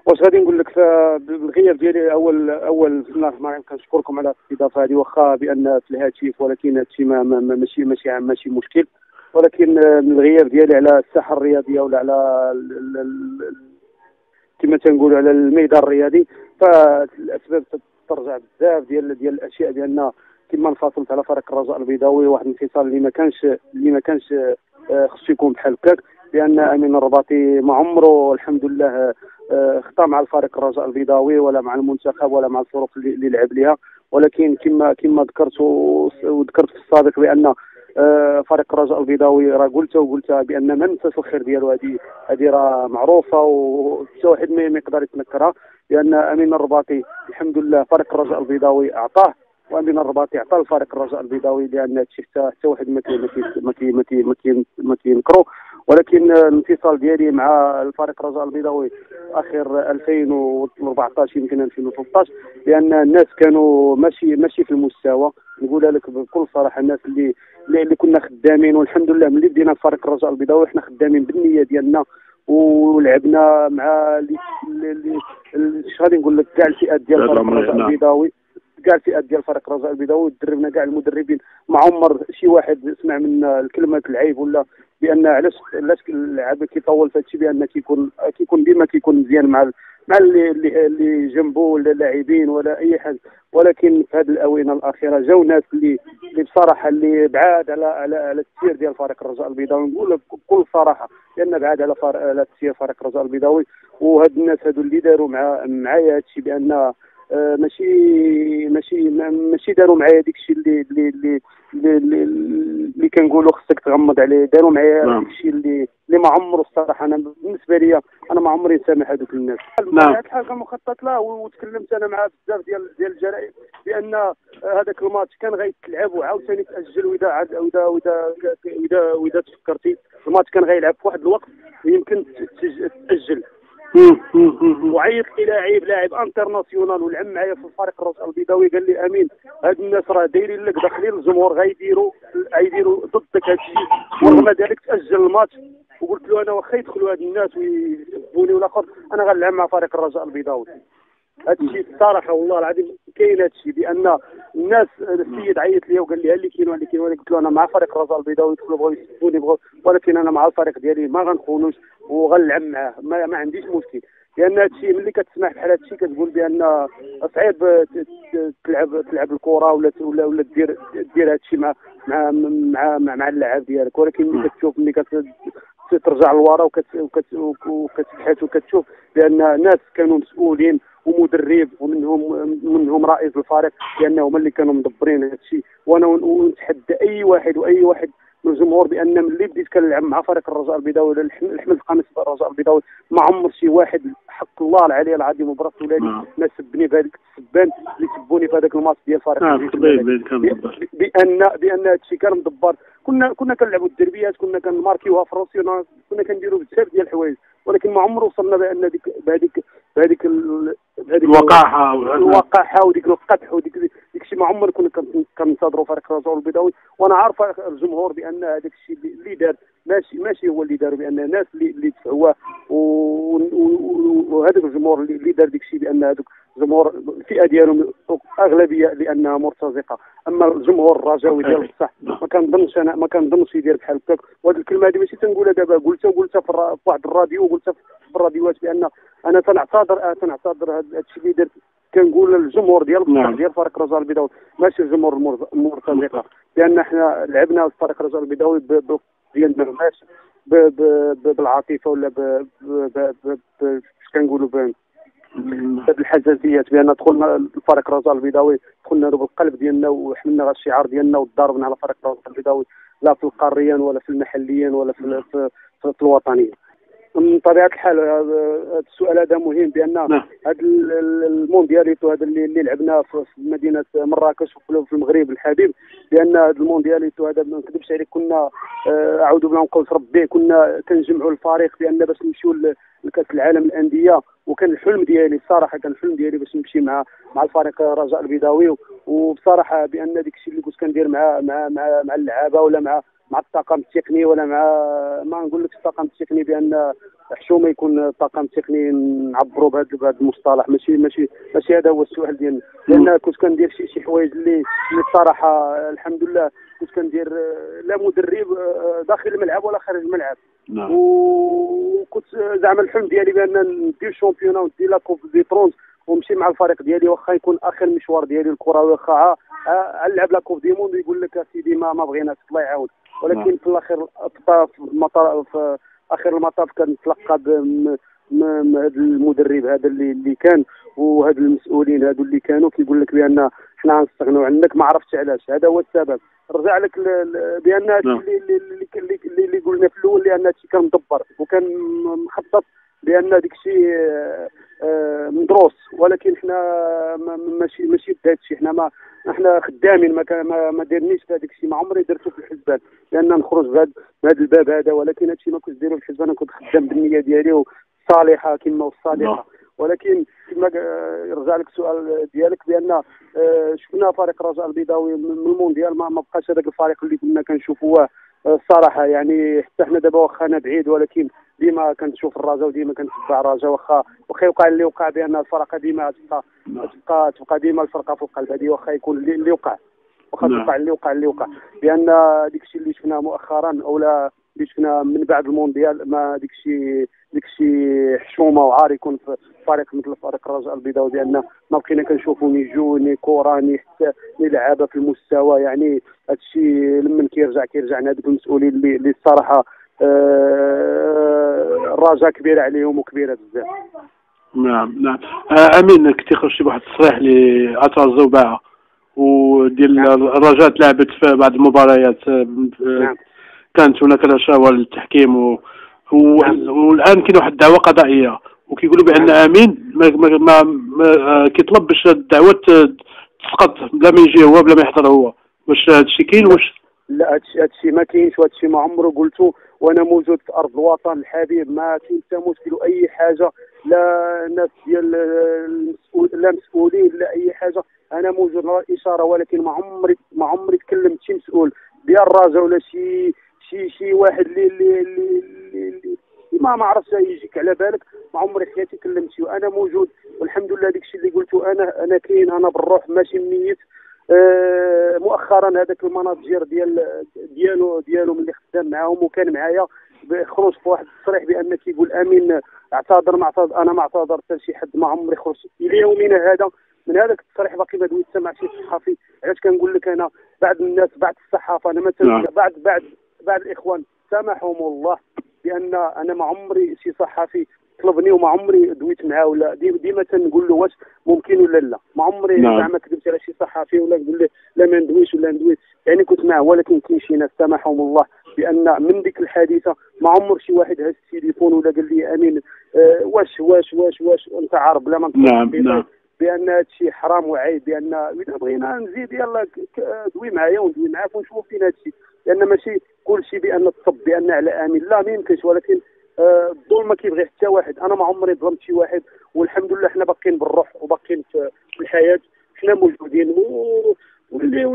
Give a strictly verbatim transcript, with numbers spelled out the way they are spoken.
واش غادي نقول لك بالغياب ديالي اول اول بسم الله الرحمن الرحيم. كنشكركم على الاستضافه هذه، واخا بان في الهاتف، ولكن هادشي ما ما- ما- ماشي ماشي ماشي مشكل. ولكن من الغياب ديالي على الساحه الرياضيه ولا على ال- ال- ال- كما تنقولوا على الميدان الرياضي، فالاسباب ترجع بزاف ديال ديال الاشياء، بان كما انفصلت على فريق الرجاء البيضاوي، واحد الانفصال اللي ما كانش اللي ما كانش آه، خصو يكون بحال هكاك، لان امين الرباطي ما عمره الحمد لله آه، خطا مع الفريق الرجاء البيضاوي ولا مع المنتخب ولا مع الفرق اللي اللي لعب لها. ولكن كما كما ذكرت و- وذكرت في السابق بان آه، فريق الرجاء البيضاوي راه قلت وقلت بان ما ننساش الخير ديالو. هذه هذه راه معروفه وحتى واحد ما ما يقدر يتنكرها، لان امين الرباطي الحمد لله فريق الرجاء البيضاوي اعطاه، وامين الرباطي عطى الفريق الرجاء البيضاوي، لان هادشي حتى حتى واحد ما كي ما كي ما كي ما كي ما كي ما كينكرو. ولكن الانفصال ديالي مع الفريق الرجاء البيضاوي اخر ألفين وأربعطاش يمكن ألفين وثلاثطاش، لان الناس كانوا ماشي ماشي في المستوى. نقولها لك بكل صراحه، الناس اللي اللي اللي كنا خدامين، والحمد لله ملي بدينا فريق الرجاء البيضاوي حنا خدامين بالنيه ديالنا، ولعبنا مع اللي اللي اش غادي نقول لك كاع الفئات ديال فريق الرجاء البيضاوي، كاع الفئات ديال فريق الرجاء البيضاوي، دربنا كاع المدربين. ما عمر شي واحد سمع منا الكلمه العيب، ولا بان علاش علاش اللعاب كيطول في هادشي، بان كيكون كيكون ديما كيكون مزيان مع مع اللي اللي, اللي جنبه ولا اللاعبين ولا اي حاجه. ولكن في هذه الاونه الاخيره جاو ناس اللي اللي بصراحه اللي بعاد على على على التسيير ديال فريق الرجاء البيضاوي، نقول لك بكل صراحه، لان بعاد على فار... على تسيير فريق الرجاء البيضاوي. وهاد الناس هادو اللي داروا مع معايا هادشي، بان آه ماشي ماشي ماشي داروا معايا ديك الشيء اللي اللي اللي اللي, اللي كنقولوا خصك تغمض عليه، داروا معايا نعم. ديك الشيء اللي اللي ما عمره الصراحه. انا بالنسبه لي انا ما عمري نسامح هذوك الناس. نعم. هذه الحاجه مخطط لها، وتكلمت انا مع بزاف ديال ديال الجرائد بان هذاك الماتش كان غيتلعب وعاوتاني تاجل. واذا عاد واذا واذا واذا واذا تفكرتي الماتش كان غيلعب في واحد الوقت ويمكن تاجل. وعيط لي لاعب لاعب انترناسيونال ولعب معايا في الفريق الرجاء البيضاوي، قال لي امين هاد الناس راه دايرين لك داخلين الجمهور غيديروا غيديروا ضدك هاد الشيء، ورغم ذلك تاجل الماتش. وقلت له انا واخا يدخلوا هاد الناس ويسبوني ولا اخر، انا غنلعب مع فريق الرجاء البيضاوي. هذا الشيء الصراحه والله العظيم كاين هذا الشيء، بان الناس السيد عيط لي وقال لي اللي كاين واللي كاين، وانا قلت له انا مع فريق الرجاء البيضاوي، يدخلوا بغاو يسبوني بغاو، ولكن انا مع الفريق ديالي ما غنخونوش وغنلعب معاه، ما, ما عنديش مشكل. لان هذا الشيء ملي كتسمع بحال هذا الشيء كتقول بان صعيب تلعب تلعب الكره ولا ولا ولا دير دير هذا الشيء مع مع مع مع, مع اللاعب ديالك. ولكن ملي كتشوف ملي كت ترجع لورا وكتبحث وكتشوف بان ناس كانوا مسؤولين ومدرب ومنهم منهم رئيس الفريق، لانه هما اللي كانوا مدبرين هذا الشيء. وانا ونتحدى اي واحد واي واحد من الجمهور بان ملي بديت كنلعب مع فريق الرجاء البيضاوي ولا الحمل القميص ديال الرجاء البيضاوي، ما عمر شي واحد حق الله العلي العظيم وبرسول الله ما سبني بهذاك السبان اللي سبوني في هذاك الماتش ديال فريق بان بان هذا الشيء كان مدبر. كنا كنا كنلعبوا الدربيات، كنا كنماركيوها في روسيونا، كنا كنديروا بزاف ديال الحوايج، ولكن ما عمره وصلنا بان ديك بهذيك بهذيك بهذيك الوقاحه الوقاحه وديك القدح وديك ديك الشيء ما عمر كنا كنصادروا فريق الرجاء البيضاوي. وانا عارف الجمهور بان هذاك الشيء اللي دار ماشي ماشي هو اللي دار، بان الناس اللي اللي دفعوه، وهذاك الجمهور اللي دار ديك الشيء، بان هذوك الجمهور الفئه ديالهم اغلبيه لانها مرتزقه. اما الجمهور الرجاوي ديال بصح ما كنظنش انا ما كنظنش يدير بحال هكاك. وهذه الكلمه هذه ماشي تنقولها دابا، قلتها وقلتها في واحد الراديو وقلتها في الراديوات، بان انا تنعتذر تنعتذر هذا الشيء اللي درت. كنقول للجمهور ديال نعم. ديال فريق الرجاء البيضاوي ماشي الجمهور المرتزقه، لان حنا لعبنا في فريق الرجاء البيضاوي ديالنا ماشي بالعاطفه ولا ب اش كنقولوا بهذه الحساسيات، بان دخلنا الفريق الرجاء البيضاوي دخلنا له بالقلب ديالنا وحملنا الشعار ديالنا وضربنا على فريق الرجاء البيضاوي، لا في القاريا ولا في المحليين ولا في في, في, في الوطنيه. من طبيعه الحال هذا السؤال هذا مهم، بان هذا الموندياليتو هذا اللي, اللي لعبناه في مدينه مراكش وفي المغرب الحبيب، بان هذا الموندياليتو هذا ما نكذبش عليك كنا اعوذ بالله من قول ربي كنا كنجمعوا الفريق بان باش نمشيو لكاس العالم الانديه. وكان الحلم ديالي الصراحه كان الحلم ديالي باش نمشي مع مع الفريق الرجاء البيضاوي. وبصراحه بان ديك الشيء اللي كنت كندير مع مع مع, مع اللعابه ولا مع مع الطاقم التقني ولا مع ما نقول لك الطاقم التقني بان حشومه يكون الطاقم التقني نعبروا بهذا بهذا المصطلح. ماشي ماشي ماشي هذا هو السؤال ديالنا، لان كنت كندير شي شي حوايج اللي اللي الصراحه الحمد لله كنت كندير لا مدرب داخل الملعب ولا خارج الملعب. نعم. وكنت زعما الحلم ديالي بان ندير شامبيونا وندير لا كوب دي ترونز ونمشي مع الفريق ديالي، واخا يكون اخر مشوار ديالي الكروي، واخا نلعب لا كوب دي موند ويقول لك اسيدي ما ما بغيناش الله يعاود. ولكن في الاخر في المطار في اخر المطاف كنتلقى هذا المدرب هذا اللي اللي كان وهاد المسؤولين هادو اللي كانوا كيقول لك بان حنا غنستغنوا عنك، ما عرفتش علاش. هذا هو السبب. رجع لك بان هادشي اللي اللي اللي, اللي قلنا في الاول، لان هادشي كان مدبر وكان مخطط بان داك الشيء مدروس. ولكن حنا ماشي ماشي بهذا الشيء، حنا ما احنا خدامين، ما ما, ما ديرنيش في هذاك الشيء، ما عمري درته في الحسبان لان نخرج بهذا بهذا الباب هذا. ولكن هذا الشيء ما كنتش دايره في الحسبان، انا كنت خدام بالنيه ديالي وصالحه كما الصالحه. ولكن كما يرجع لك السؤال ديالك بان شفنا فريق الرجاء البيضاوي من المونديال، ما بقاش هذاك الفريق اللي كنا كنشوفوه الصراحه. يعني حتى حنا دابا واخا انا بعيد، ولكن ديما كنشوف الرجاء وديما كنتبع الرجاء، واخا واخا يوقع اللي وقع بان الفرقه ديما تبقى تبقى تبقى ديما الفرقه في القلب. هذه واخا يكون اللي وقع، واخا توقع اللي وقع اللي وقع بان داك الشيء اللي شفناه مؤخرا اولا اللي شفنا من بعد المونديال، ما داك الشيء داك الشيء حشومه وعار يكون في فريق مثل فريق الرجاء البيضاوي، بان ما بقينا كنشوفوا ني جو ني كره ني حتى ني لعابه في المستوى. يعني هذا الشيء لمن كيرجع كيرجع هذوك المسؤولين اللي, اللي الصراحه آه الرجاء كبيره عليهم وكبيره بزاف. نعم نعم. آه امين، كنتي خرجتي شي بواحد التصريح اللي اعترضوا بها وديال الرجاء تلعبت في بعض المباريات نعم. كانت هناك رشاوى للتحكيم و... و... والان كاين واحد الدعوه قضائيه وكيقولوا بان امين ما, ما... ما... ما... كيطلب باش الدعوه تسقط بلا ما يجي هو بلا ما يحضر هو. واش هذا الشيء كاين؟ واش لا هذا الشيء ما كاينش، وهذا الشيء ما عمره قلته، وانا موجود في ارض الوطن الحبيب، ما كاين حتى مشكل اي حاجه، لا ناس ديال المسؤول لا مسؤولين لا اي حاجه. انا موجود على الاشاره، ولكن ما عمري ما عمري تكلمت شي مسؤول ديال الرجاء ولا شي شي شي واحد اللي اللي اللي, اللي ما ما عرفتش يجيك على بالك. ما عمري في حياتي كلمت شي، وانا موجود والحمد لله. داك الشيء اللي قلته انا انا كاين، انا بالروح ماشي منيت. أه مؤخرا هذاك المناجر ديال ديالو ديالو ملي خدام معاهم وكان معايا خرج في واحد التصريح بان كيقول امين اعتذر ما اعتذر. انا ما اعتذرت حتى شي حد، ما عمري خرج الى يومنا هذا من هذاك التصريح. باقي ما دويت مع شي صحفي. علاش كنقول لك انا بعض الناس بعض الصحافه انا مثلا بعض بعض بعض الاخوان سامحهم الله بان انا ما عمري شي صحفي طلبني وما عمري دويت معاه ولا ديما تنقول له واش ممكن ولا لا. ما عمري زعما كذبت على شي صحفي ولا نقول له لا ما ندويش ولا ندوي، يعني كنت معاه. ولكن كاين شي ناس سامحهم الله بان من ديك الحادثه ما عمر شي واحد هز التليفون ولا قال لي امين آه واش واش واش واش انت عارف بلا ما نعم نعم بان هذا الشيء حرام وعيب. بان اذا بغينا نزيد يلا دوي معايا وندوي معاك ونشوفوا فين هذا الشيء، لان ماشي كل شيء بان الطب بان على امين لا ما يمكنش. ولكن الظلم ما كيبغي حتى واحد. انا ما عمري ظلمت شي واحد، والحمد لله حنا باقيين بالروح وباقيين في الحياه، حنا موجودين واللي